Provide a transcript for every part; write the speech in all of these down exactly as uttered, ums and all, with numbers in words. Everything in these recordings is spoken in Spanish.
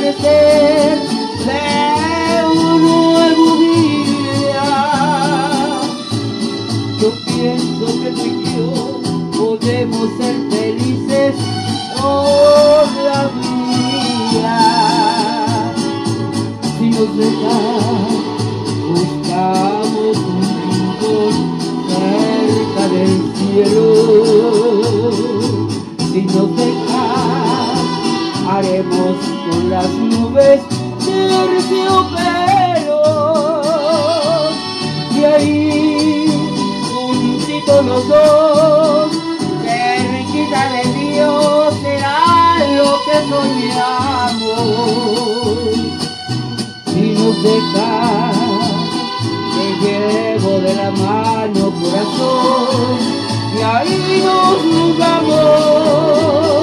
amanecer de un nuevo día. Yo pienso que tú y yo podemos ser felices todavía si nos dejan. Buscamos un rincón cerca del cielo. Si nos dejan, haremos con las nubes terciopelos. Y ahí, juntitos los dos, cerquita de Dios, será lo que soñamos. Si nos dejan, te llevo de la mano, corazón, y ahí nos vamos.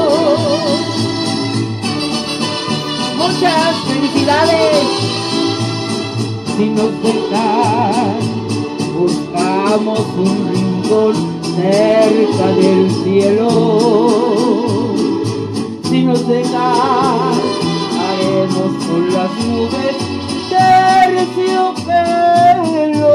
Muchas felicidades. Si nos dejan, buscamos un rincón cerca del cielo. Si nos dejan, haremos con las nubes terciopelo.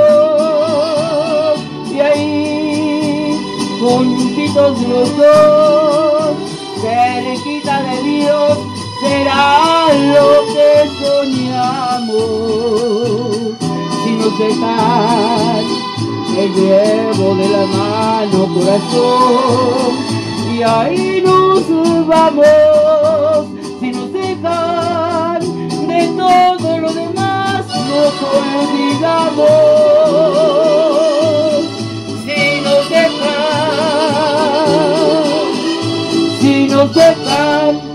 Y ahí, juntitos los dos, cerquita de Dios, será lo que soñamos. Si nos dejan, te llevo de la mano, corazón, y ahí nos vamos. Si nos dejan, de todo lo demás nos olvidamos. Si nos dejan, si nos dejan,